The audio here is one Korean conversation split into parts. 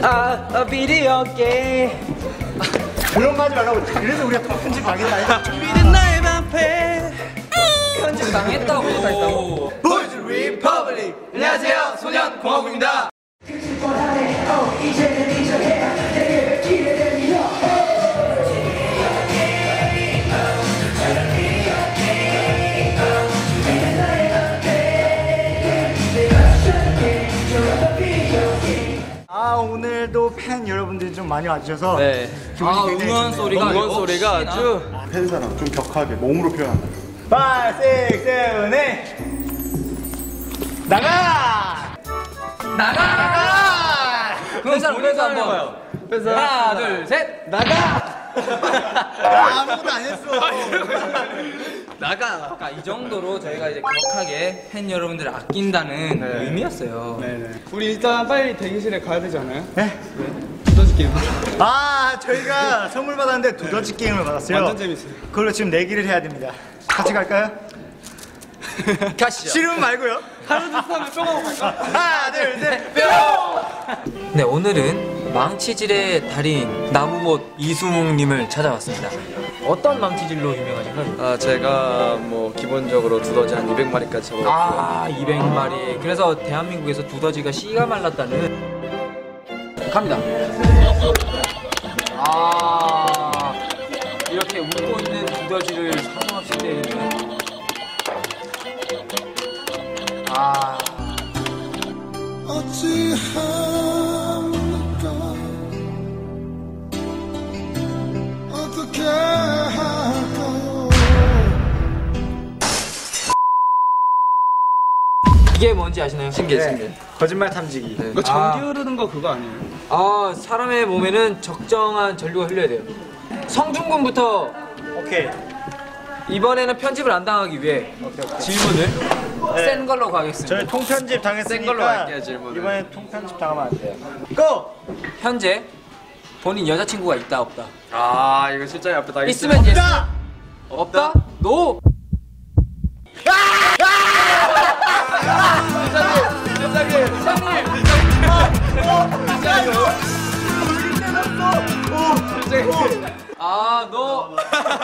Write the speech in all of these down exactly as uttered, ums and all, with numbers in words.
아, 아 비디오 게임. 그런 거 하지 말라고. 그래서 우리가 더 편집 당했다. 준비된 나의 방패. 편집 당했다고 했다고. 보이즈 리퍼블릭. 안녕하세요, 소년 공화국입니다. 아, 오늘도 팬 여러분들이 좀 많이 와주셔서 네. 아, 응원 소리가 응원 소리가 아주 아, 팬 사람 좀 격하게 몸으로 표현한다. 파, 육, 칠, 팔 나가! 나가! 나가! 그런 사람 그래서 한번 하나 둘 셋 나가! 나 아무것도 안 했어. 나가! 그러니까 이 정도로 저희가 이제 격하게 팬 여러분들을 아낀다는 네. 의미였어요. 네네. 우리 일단 빨리 대기실에 가야 되지 않아요? 네? 두더지 게임. 아, 저희가 선물 받았는데 두더지 게임을 받았어요. 완전 재밌어요. 그걸로 지금 내기를 해야 됩니다. 같이 갈까요? 가시죠. 싫으면 말고요. 하루 두 하면 뿅하고 갈까? 하나, 둘, 셋, 뿅! 네, 오늘은 망치질의 달인 나무못 이수묵님을 찾아왔습니다. 어떤 망치질로 유명하신가요? 아, 제가 뭐 기본적으로 두더지 한 이백 마리까지 잡아봤고요. 아, 이백 마리. 그래서 대한민국에서 두더지가 씨가 말랐다는. 갑니다. 아, 이렇게 웃고 있는 두더지를 사정없이 때리는. 아. 어찌합니까? 어떻게 할까요? 이게 뭔지 아시나요? 신기해, 네. 신기해. 거짓말 탐지기. 이거 전기 흐르는 거 그거 아니에요? 아, 사람의 몸에는 적정한 전류가 흘려야 돼요. 성준군부터 오케이. 이번에는 편집을 안 당하기 위해 질문을 센 걸로 가겠습니다. 저희 통편집 센 걸로 당했으니까 갈게요, 질문을. 이번에 통편집 당하면 안 돼요. 고! 현재 본인 여자친구가 있다 없다? 아, 이거 실장이 앞에 다 있으면 예스. 없다! 없다? 노! 아, 노!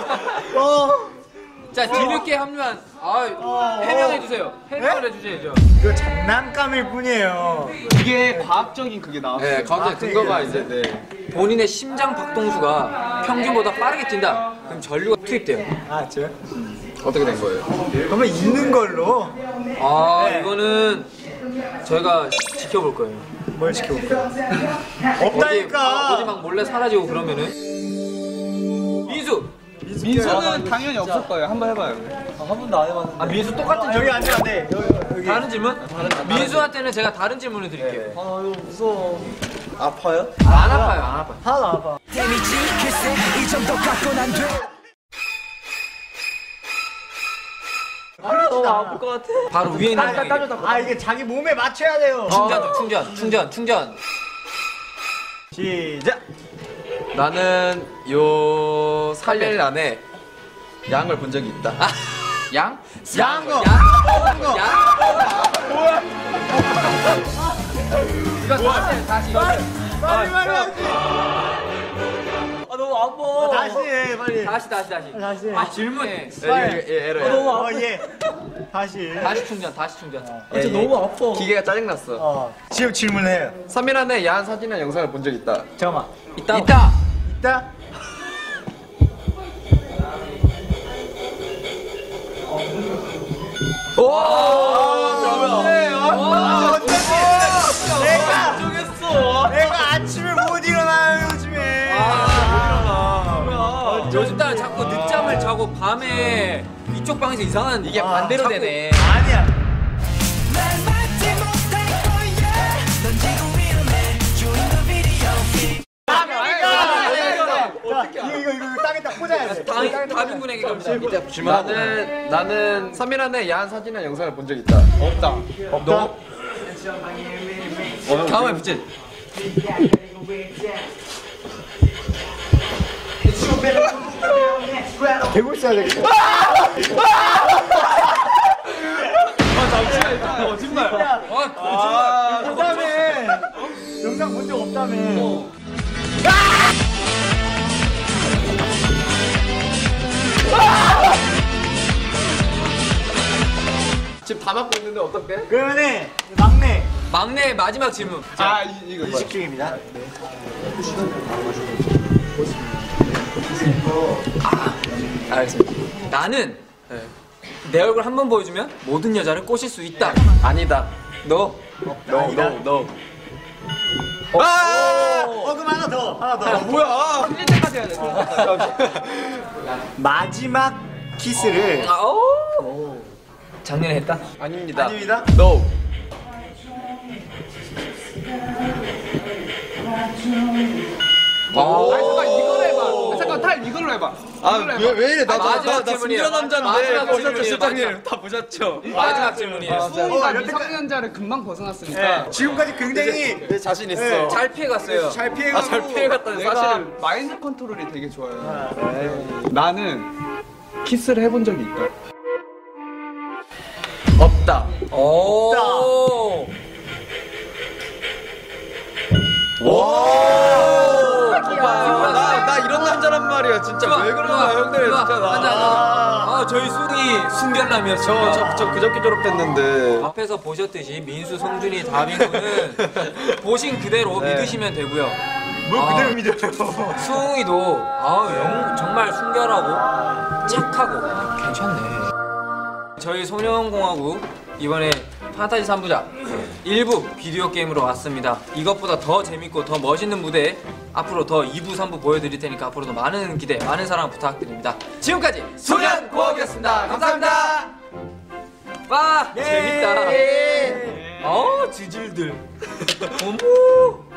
자, 뒤늦게 합류한, 아, 해명해주세요. 해명을 해주셔야죠. 이거 장난감일 뿐이에요. 이게 과학적인 그게 나왔어요. 네, 가운데 근거가 이제 네. 본인의 심장 박동수가 평균보다 빠르게 뛴다. 그럼 전류가 투입돼요. 아, 저요? 어떻게 된 거예요? 그러면 있는 걸로 아, 네. 이거는 저희가 지켜볼 거예요. 뭘 지켜볼 거야? 어디, 없다니까! 아, 어디 막 몰래 사라지고 그러면은. 민수! 민수는 당연히 없을 거예요. 한번 해봐요. 아, 민수 똑같은 아, 질문. 여기 앉으면 안 돼. 여기, 여기. 다른 질문? 민수한테는 제가 다른 질문을 드릴게요. 아파요? 안 아파요, 안 아파요. 하나도 안 아파. 너무 아플 것 같아. 바로 위에 있는 분에게. 아, 이게 자기 몸에 맞춰야 돼요. 충전, 충전, 충전, 충전. 시작! 나는 요 삼 일 안에 양을 본 적이 있다. 아, 양? 양어! 양? 양? 이거 다시 해, 다시. 빨리 말해! 아, 너무 아파. 다시 해, 빨리. 다시, 다시, 다시. 다시 해. 아, 질문해. 예, 예, 예, 에러. 어, 예. 다시. 다시 충전, 다시 충전. 예, 너무 아파. 기계가 짜증났어. 어. 지금 질문해요. 삼 일 안에 야한 사진이나 영상을 본 적 있다. 잠깐만. 있다. 있다. 있다? 오! 아, 어쩌지? 내가! 내가 아침에 못 일어나요, 요즘에. 아, 요즘 따라 자꾸 늦잠을 자고 밤에 이쪽 방에서 이상한 이게 반대로 자꾸- 되네. 아니야. 자, 이거, 이거, 이거 땅에다 꽂아야 돼. 다빈분에게 갑니다. 나는 나는 삼 일 안에 야한 사진이나 영상을 본 적 있다. 없다. 없다? 다음에 붙인. 대고 있어야 되겠다. 아, 잠시만, 일단 거짓말. 아, 그 다음에 영상 본 적 없다며. 지금 다 맞고 있는데 어떡해? 그러면은 막내 막내 마지막 질문. 아, 이, 이거. 이식 중입니다. 알겠습니다. 나는 내 얼굴 한 번 보여주면 모든 여자를 꼬실 수 있다. 아니다. 너. 아니다. 너. 아! 어 그럼 하나 더 하나 더. 뭐야? 틀릴 때까지 해야 돼. 마지막 키스를 아, 오. 작년에 했다. 아닙니다. 아닙니다. No. 아, 잠깐 이걸로 해봐. 아, 잠깐 탈 이걸로 해봐. 아, 이걸로 왜, 해봐. 왜 이래? 나, 아, 나, 마지막 나, 나 질문이에요. 순결 남자인데. 마지막 보셨죠, 질문이에요, 실장님? 마지막. 다 보셨죠? 마지막 질문이에요. 수호가 어, 여태까지- 미성년자를 금방 벗어났으니까. 네, 지금까지 굉장히 내 자신 있어. 네. 잘 피해갔어요. 잘 피해가고 아, 잘 피해갔다는 내가 사실. 마인드 컨트롤이 되게 좋아요. 나는 키스를 해본 적이 있다. 없다. 오. 나, 나 이런 남자란 말이야. 진짜 왜 그러는 거야, 형들. 진짜 맞아, 나. 맞아. 아, 저희 수능이 순결남이었죠. 저, 저 그저께 졸업했는데. 앞에서 보셨듯이 민수, 성준이, 다빈군은 보신 그대로 네. 믿으시면 되고요. 뭘 아. 그대로 믿어요. 수웅이도 아, 영, 정말 순결하고 착하고 괜찮네. 저희 소년공화국 이번에 판타지 삼 부작 일부 비디오 게임으로 왔습니다. 이것보다 더 재밌고 더 멋있는 무대 앞으로 더 이 부, 삼 부 보여드릴 테니까 앞으로도 많은 기대, 많은 사랑 부탁드립니다. 지금까지 소년공화국이었습니다. 감사합니다. 와 재밌다. 어 지질들. 어머.